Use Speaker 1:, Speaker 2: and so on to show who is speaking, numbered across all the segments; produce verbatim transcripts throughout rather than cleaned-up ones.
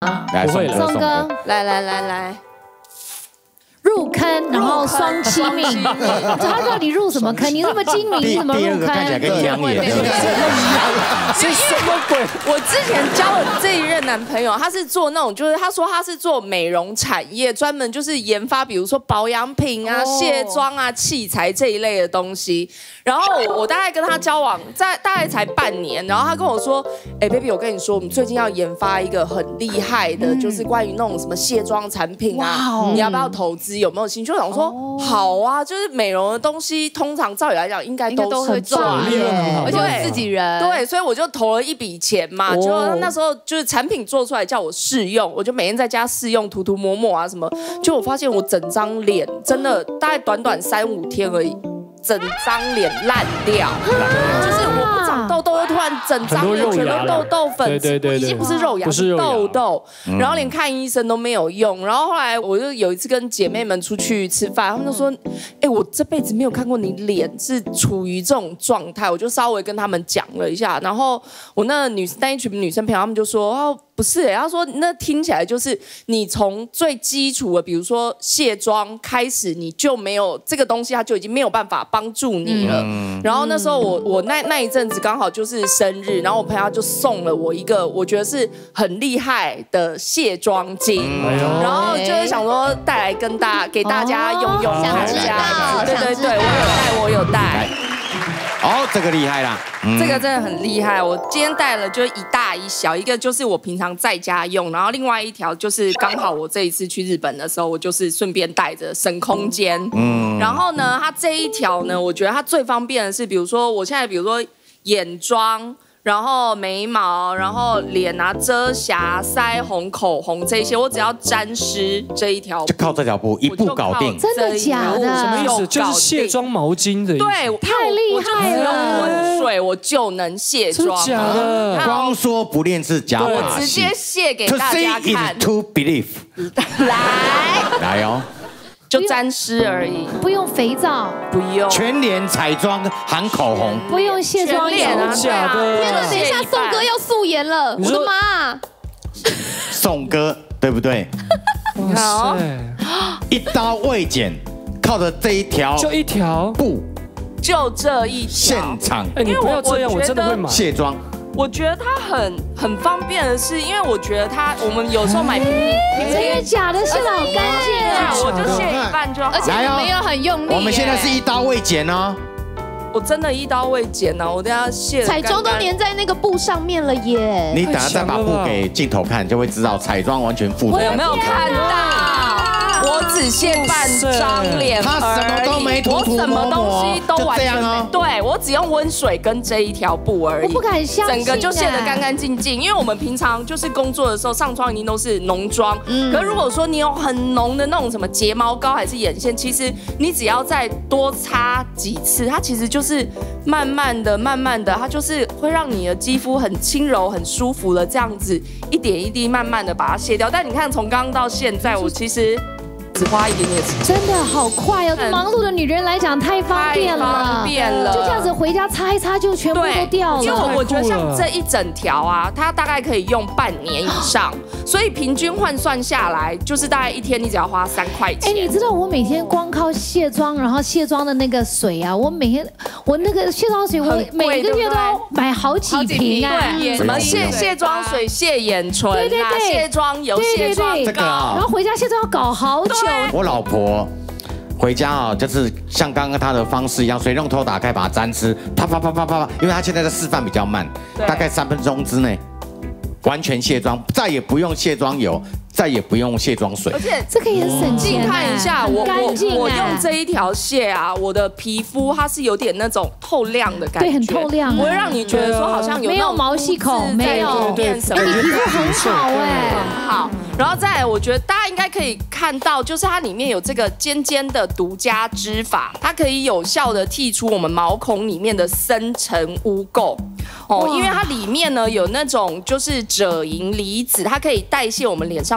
Speaker 1: 来，
Speaker 2: 不会了
Speaker 1: 宋
Speaker 3: 宋哥，
Speaker 4: 来来来来，
Speaker 3: 入坑，然后双七命，他到底入什么坑？你那么精明，你怎么
Speaker 1: 第二
Speaker 3: 入
Speaker 1: 个看起来
Speaker 3: 坑？
Speaker 1: 跟杨眼，
Speaker 2: 这什么鬼？
Speaker 4: 我之前交了这一任男朋友，他是做那种，就是他说他是做美容产业，专门就是研发，比如说保养品啊、卸妆啊、器材这一类的东西。然后我我大概跟他交往在大概才半年，然后他跟我说，哎 ，baby， 我跟你说，我们最近要研发一个很厉害的，就是关于那种什么卸妆产品啊，你要不要投资？有没有兴趣？我想说，好啊，就是美容的东西，通常照理来讲应该都是赚
Speaker 2: 利润很好，
Speaker 5: 而且我自己人，
Speaker 4: 对，所以我就投了一笔钱嘛，就那时候就是产品做出来叫我试用，我就每天在家试用涂涂抹抹啊什么，就我发现我整张脸真的大概短短三五天而已，整张脸烂掉，就是我不长痘痘，又突然整张脸全都痘痘粉，
Speaker 2: 对对对，
Speaker 4: 已经不是肉芽，是痘痘，然后连看医生都没有用。然后后来我就有一次跟姐妹们出去吃饭，她们就说：“哎，我这辈子没有看过你脸是处于这种状态。”我就稍微跟他们讲了一下，然后我那女那一群女生朋友，她们就说：“哦，不是、欸，她说那听起来就是你从最基础的，比如说卸妆开始，你就没有这个东西，它就已经没有办法帮助你了。嗯、然后那时候我我那那一阵子刚好就是生日，然后我朋友就送了我一个我觉得是很厉害的卸妆巾，嗯、然后就是想说带来跟大家给大家用用看一下，对对对，我有带，我有带。
Speaker 1: 哦，这个厉害啦，
Speaker 4: 嗯、这个真的很厉害。我今天带了就一大一小，一个就是我平常在家用，然后另外一条就是刚好我这一次去日本的时候，我就是顺便带着省空间。嗯，然后呢，它这一条呢，我觉得它最方便的是，比如说我现在比如说眼妆。然后眉毛，然后脸啊遮瑕、腮红、口红这些，我只要沾湿这一条，
Speaker 1: 就靠这条布一步搞定。
Speaker 3: 真的假的？
Speaker 2: 什么意思？就是卸妆毛巾的意思。
Speaker 4: 对，
Speaker 3: 太厉害了！
Speaker 4: 用温水我就能卸妆。
Speaker 2: 真的假的？
Speaker 1: 光说不练是假把戏。
Speaker 4: 我直接卸给大家看。
Speaker 1: To believe。
Speaker 4: 来
Speaker 1: 来哦。
Speaker 4: 就沾湿而已，
Speaker 3: 不用肥皂，
Speaker 4: 不用
Speaker 1: 全脸彩妆含口红，
Speaker 3: 不用卸妆
Speaker 4: 脸啊，
Speaker 2: 假的！
Speaker 5: 天哪，等一下，宋哥要素颜了，我的妈！
Speaker 1: 宋哥对不对？
Speaker 2: 哇塞，
Speaker 1: 一刀未剪，靠着这一条
Speaker 2: 就一条
Speaker 1: 布，
Speaker 4: 就这一
Speaker 1: 现场。
Speaker 2: 哎，你不要这样，我真的会买
Speaker 1: 卸妆。
Speaker 4: 我觉得它很很方便的是，因为我觉得它，我们有时候买平平，
Speaker 3: 真的假的？卸得好干净啊！
Speaker 4: 我就卸一半就好，
Speaker 5: 而且你没有很用力。
Speaker 1: 我们现在是一刀未剪哦，
Speaker 4: 我真的一刀未剪呢，我等下卸。
Speaker 5: 彩妆都粘在那个布上面了耶！
Speaker 1: 你等下再把布给镜头看，就会知道彩妆完全复
Speaker 4: 我有没有看到？我只卸半张脸，
Speaker 1: 他什么都没涂涂抹抹，
Speaker 4: 我什么东西都完全没。
Speaker 1: 哦、
Speaker 4: 对，我只用温水跟这一条布而已。
Speaker 3: 我不敢相信，
Speaker 4: 整个就卸得干干净净。因为我们平常就是工作的时候上妆一定都是浓妆，嗯，可是如果说你有很浓的那种什么睫毛膏还是眼线，其实你只要再多擦几次，它其实就是慢慢的、慢慢的，它就是会让你的肌肤很轻柔、很舒服的这样子一点一滴慢慢的把它卸掉。但你看从刚刚到现在，我其实。只花一点点时间，
Speaker 3: 真的好快哦！对忙碌的女人来讲太方便了，
Speaker 4: 太方便了，
Speaker 3: 就这样子回家擦一擦就全部都掉了。
Speaker 4: 因为我觉得像这一整条啊，它大概可以用半年以上，所以平均换算下来，就是大概一天你只要花三块钱。
Speaker 3: 哎，你知道我每天光靠卸妆，然后卸妆的那个水啊，我每天我那个卸妆水，我每个月都要买好几瓶啊。
Speaker 4: 对，什么卸卸妆水、卸眼唇啊，卸妆油、卸妆膏，
Speaker 3: 然后回家卸妆要搞好久。
Speaker 1: 我老婆回家啊，就是像刚刚她的方式一样，水龙头打开，把它沾湿，啪啪啪啪啪啪，因为她现在的示范比较慢，大概三分钟之内完全卸妆，再也不用卸妆油。再也不用卸妆水，
Speaker 4: 而且
Speaker 3: 这个也省钱。
Speaker 4: 你看一下，我我我用这一条卸啊，我的皮肤它是有点那种透亮的感觉，
Speaker 3: 对，很透亮，
Speaker 4: 不会让你觉得说好像有
Speaker 3: 没有毛细孔，没有
Speaker 4: 变什么，
Speaker 3: 你皮肤很好哎，
Speaker 4: 很好。然后再来，我觉得大家应该可以看到，就是它里面有这个尖尖的独家织法，它可以有效的剔除我们毛孔里面的深层污垢。哦，因为它里面呢有那种就是赭银离子，它可以代谢我们脸上的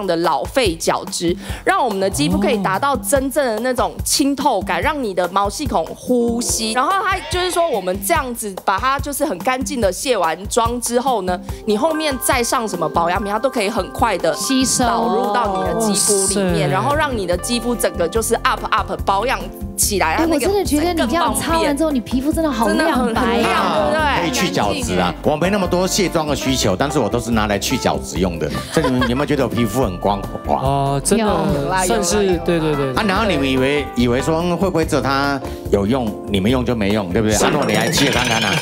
Speaker 4: 的老废角质，让我们的肌肤可以达到真正的那种清透感，让你的毛细孔呼吸。然后它就是说，我们这样子把它就是很干净的卸完妆之后呢，你后面再上什么保养品，它都可以很快的
Speaker 3: 吸收
Speaker 4: 导入到你的肌肤里面，然后让你的肌肤整个就是 up up 保养起来。
Speaker 3: 哎，我真的觉得你这样擦完之后，你皮肤真的好亮白
Speaker 4: 啊，对不对？
Speaker 1: 可以去角质啊。我没那么多卸妆的需求，但是我都是拿来去角质用的。这你们有没有觉得我皮肤很光滑？
Speaker 2: 哦，真的算是对对对。
Speaker 1: 啊，然后你们以为以为说会不会只有它有用，你们用就没用，对不对？阿诺，你来试看看啊。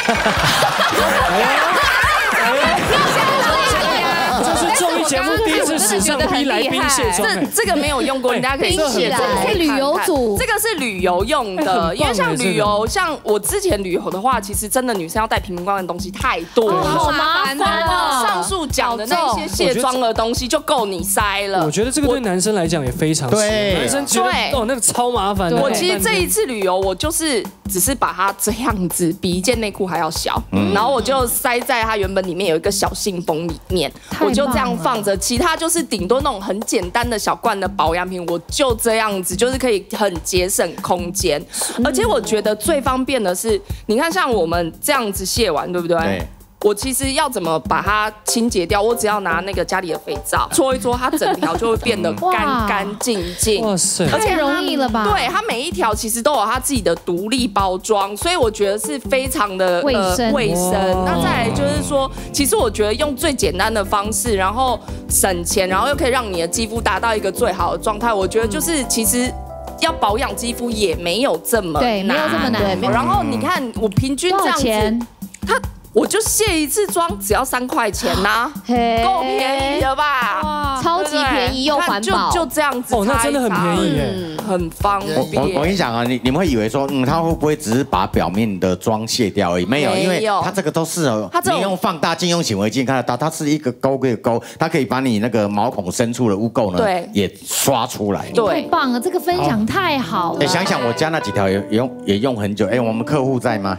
Speaker 2: 综艺节目第一次史上逼来宾卸妆，
Speaker 4: 这这个没有用过，大家可以试来。
Speaker 3: 这是旅游组，
Speaker 4: 这个是旅游用的，因为像旅游，像我之前旅游的话，其实真的女生要带瓶瓶罐罐的东西太多了，
Speaker 3: 好麻烦
Speaker 4: 哦。上述讲的那些卸妆的东西就够你塞了。
Speaker 2: 我觉得这个对男生来讲也非常
Speaker 1: 对，
Speaker 2: 男生觉得哦那个超麻烦的。
Speaker 4: 我其实这一次旅游，我就是只是把它这样子，比一件内裤还要小，然后我就塞在它原本里面有一个小信封里面，我就这样放着，其他就是顶多那种很简单的小罐的保养品，我就这样子，就是可以很节省空间。而且我觉得最方便的是，你看像我们这样子卸完，对不对？对。我其实要怎么把它清洁掉？我只要拿那个家里的肥皂搓一搓，它整条就会变得干干净净。哇塞，
Speaker 3: 而且容易了吧？
Speaker 4: 对，它每一条其实都有它自己的独立包装，所以我觉得是非常的
Speaker 3: 卫生。
Speaker 4: 卫生。那再来就是说，其实我觉得用最简单的方式，然后省钱，然后又可以让你的肌肤达到一个最好的状态。我觉得就是其实。要保养肌肤也没有这么难，
Speaker 3: 对，没有这么难。
Speaker 4: 然后你看，我平均这样子，它我就卸一次妆只要三块钱呐，够便宜了吧？
Speaker 5: 超级便宜又环保，
Speaker 4: 就这样子。
Speaker 2: 哦，那真的很便宜耶，
Speaker 4: 很方便。
Speaker 1: 我我跟你讲啊，你你们会以为说，嗯，它会不会只是把表面的妆卸掉而已？没有，因为它这个都是哦，你用放大镜、用显微镜看得到，它是一个沟一个沟，它可以把你那个毛孔深处的污垢呢，对，也刷出来。
Speaker 3: 太棒了，这个分享太好了。
Speaker 1: 哎，想想我家那几条也用也用很久，哎，我们客户在吗？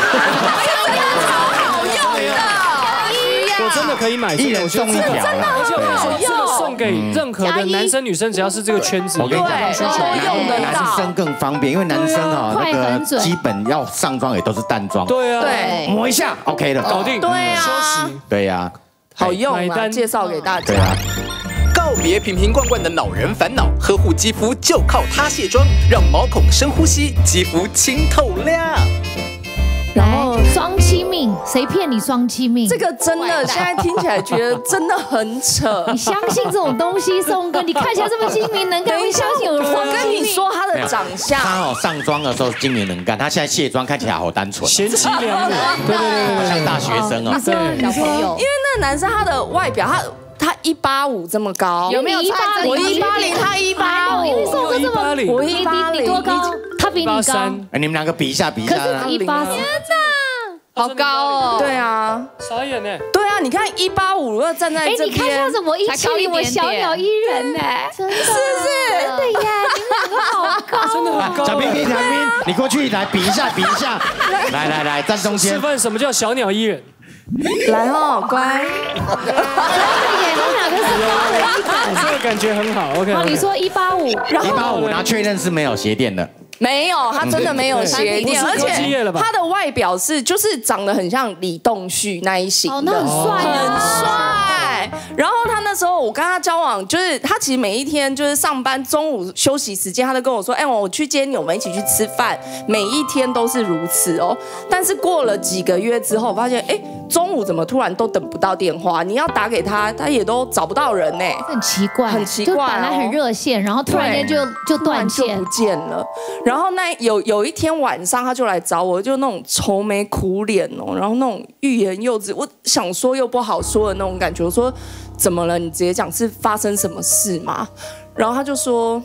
Speaker 2: 我真的可以买，
Speaker 1: 一人送一条，
Speaker 2: 而且我跟你说，这个送给任何的男生女生，只要是这个圈子，
Speaker 1: 我跟你讲，
Speaker 4: 需求用得到，
Speaker 1: 男生更方便，因为男生啊那个基本要上妆也都是淡妆，
Speaker 2: 对啊，
Speaker 4: 对，
Speaker 1: 抹一下 OK 了，
Speaker 2: 搞定，
Speaker 4: 对啊，
Speaker 2: 休息，
Speaker 1: 对呀，
Speaker 4: 好用啊，介绍给大家。对啊，
Speaker 6: 告别瓶瓶罐罐的恼人烦恼，呵护肌肤就靠它卸妆，让毛孔深呼吸，肌肤清透亮。
Speaker 3: 然后双妻命，谁骗你双妻命？
Speaker 4: 这个真的，现在听起来觉得真的很扯。
Speaker 3: 你相信这种东西，宋哥？你看起来这么精明能干，你相信有人？
Speaker 4: 我跟你说，他的长相，
Speaker 1: 他哦上妆的时候精明能干，他现在卸妆看起来好单纯，
Speaker 2: 贤妻良母，对对对对，
Speaker 1: 像大学生哦。
Speaker 3: 对，小朋友。
Speaker 4: 因为那个男生他的外表，他他一八五这么高，
Speaker 3: 有没有？
Speaker 4: 我一八零，他一八五，
Speaker 3: 因为宋哥这么，
Speaker 2: 我
Speaker 3: 一八零，你多高？他比你高。
Speaker 1: 哎，你们两个比一下，比一下。
Speaker 3: 可是一八三。
Speaker 5: 好高哦！
Speaker 4: 对啊，
Speaker 2: 傻眼呢。
Speaker 4: 对啊，你看一八五，如果站在这边，
Speaker 3: 哎，你看像什么一七零，我小鸟依人呢，真的，是不是？真的耶，你们两个好高，
Speaker 2: 真的很高。
Speaker 1: 小冰冰，小冰冰，你过去来比一下，比一下，来来来，站中间。
Speaker 2: 示范什么叫小鸟依人。
Speaker 4: 来哦，乖。
Speaker 3: 真的耶，你们两个是高人一等。
Speaker 2: 这个感觉很好 ，OK。
Speaker 3: 好，你说一八五，
Speaker 1: 一八五，然后确认是没有鞋垫的。
Speaker 4: 没有，他真的没有鞋垫，而且他的外表是就是长得很像李栋旭那一型的，
Speaker 3: 哦，那很帅，
Speaker 4: 很帅。然后他那时候我跟他交往，就是他其实每一天就是上班中午休息时间，他都跟我说，哎，我去接你，我们一起去吃饭，每一天都是如此哦。但是过了几个月之后，我发现，哎，中午怎么突然都等不到电话？你要打给他，他也都找不到人呢，
Speaker 3: 很奇怪，
Speaker 4: 很奇怪，
Speaker 3: 就本来很热线，然后突然间就就断线，
Speaker 4: 就不见了。然后那有有一天晚上，他就来找我，就那种愁眉苦脸哦，然后那种欲言又止，我想说又不好说的那种感觉。我说怎么了？你直接讲是发生什么事吗？然后他就说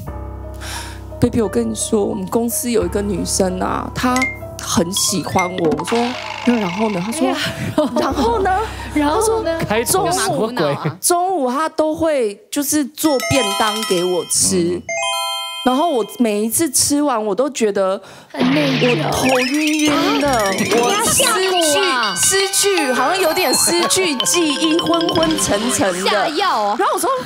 Speaker 4: ，baby， 我跟你说，我们公司有一个女生啊，她很喜欢我。我说那然后呢？他说然后呢？
Speaker 3: 然后呢？
Speaker 2: 开中午
Speaker 4: 中午她都会就是做便当给我吃。然后我每一次吃完，我都觉得
Speaker 3: 很内疚，
Speaker 4: 我头晕晕的，我失去失去，好像有点失去记忆，昏昏沉沉的。
Speaker 5: 下药哦。
Speaker 4: 然后我说昏昏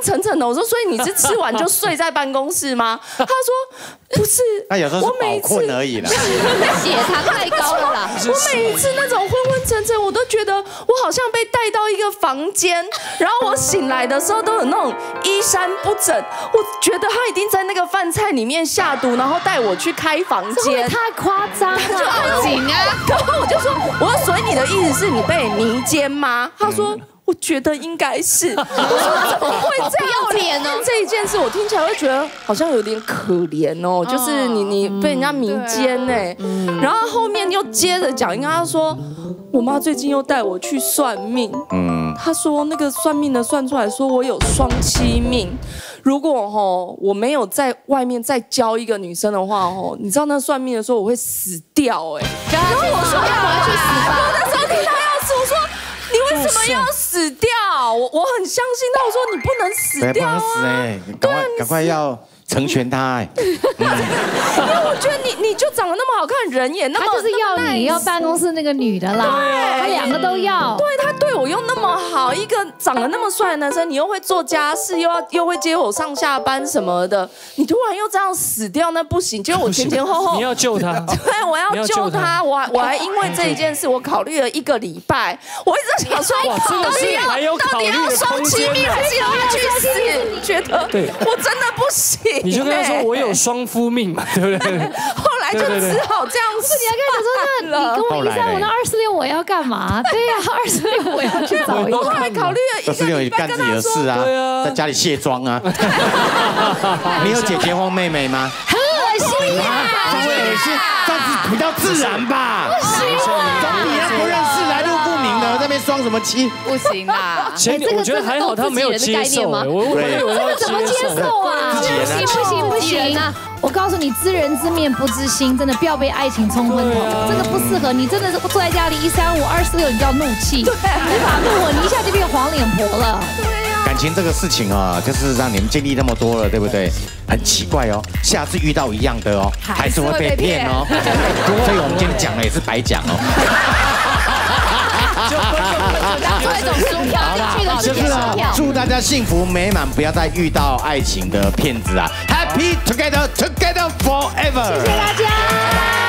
Speaker 4: 沉沉的。我说，所以你是吃完就睡在办公室吗？他说不是，
Speaker 1: 那有时候是饱困而已啦，
Speaker 5: 血糖太高了啦。
Speaker 4: 我每一次那种昏昏沉沉，我都觉得我好像被带到一个房间，然后我醒来的时候都有那种衣衫不整，我觉得他一定在那个饭菜里面下毒，然后带我去开房间，
Speaker 3: 太夸张了，
Speaker 4: 就报警啊！然后我就说，我说所以你的意思是你被迷奸吗？他说。我觉得应该是，我说怎么会这样？
Speaker 5: 不要脸哦！
Speaker 4: 这一件事我听起来会觉得好像有点可怜哦，就是你你被人家迷奸哎，然后后面又接着讲，因为他说我妈最近又带我去算命，嗯，他说那个算命的算出来说我有双妻命，如果吼我没有在外面再交一个女生的话吼，你知道那算命的说我会死掉哎，
Speaker 5: 然后我说要不要去死吧？
Speaker 4: 我那时候听他要死，我说。你为什么要死掉？我我很相信他，我说你不能死掉啊！
Speaker 1: 不能死哎，赶快赶快要成全他哎！
Speaker 4: 因为我觉得你你就长得那么好看，人也那么，
Speaker 3: 他就是要你要办公室那个女的啦，他两个都要。
Speaker 4: 对他对我又那么好，一个长得那么帅的男生，你又会做家事，又要又会接我上下班什么的，你突然又这样死掉，那不行。结果我前前后后
Speaker 2: 你要救他，
Speaker 4: 对，我要救他，我还我还因为这一件事，我考虑了一个礼拜，我一直想说，到底要到底要双妻命还是要去死？觉得
Speaker 2: 对，
Speaker 4: 我真的不行。
Speaker 2: 你就跟他说我有双夫命嘛，对不对？
Speaker 4: 后来就只好这样子。
Speaker 3: 你还跟他说，那你跟我一三五那二四六我要干嘛？对呀，二四六我要去找一个。
Speaker 4: 我后来考虑了一个礼拜，
Speaker 1: 干自己的事啊，在家里卸妆啊。你有姐姐或妹妹吗？
Speaker 3: 很恶心啊！
Speaker 1: 这么恶心，这样子比较自然吧？
Speaker 3: 不行啊！
Speaker 1: 总比那不认识来路不明的在那边装什么妻？
Speaker 5: 不行啦。
Speaker 2: 前我觉得还好，他没有接受。我我以为他
Speaker 3: 怎么接受啊？不行不行不行啊！我告诉你，知人知面不知心，真的不要被爱情冲昏头，这个不适合你。真的是坐在家里一三五二四六，你就要怒气，无法怒我，你一下就变黄脸婆了。
Speaker 1: 感情这个事情啊，就是让你们经历那么多了，对不对？很奇怪哦，下次遇到一样的哦，还是会被骗哦。所以我们今天讲了也是白讲哦。
Speaker 5: 做一种输票进去的
Speaker 1: 就是啊，祝大家幸福美满，不要再遇到爱情的骗子啊 ！Happy together, together forever！
Speaker 3: 谢谢大家。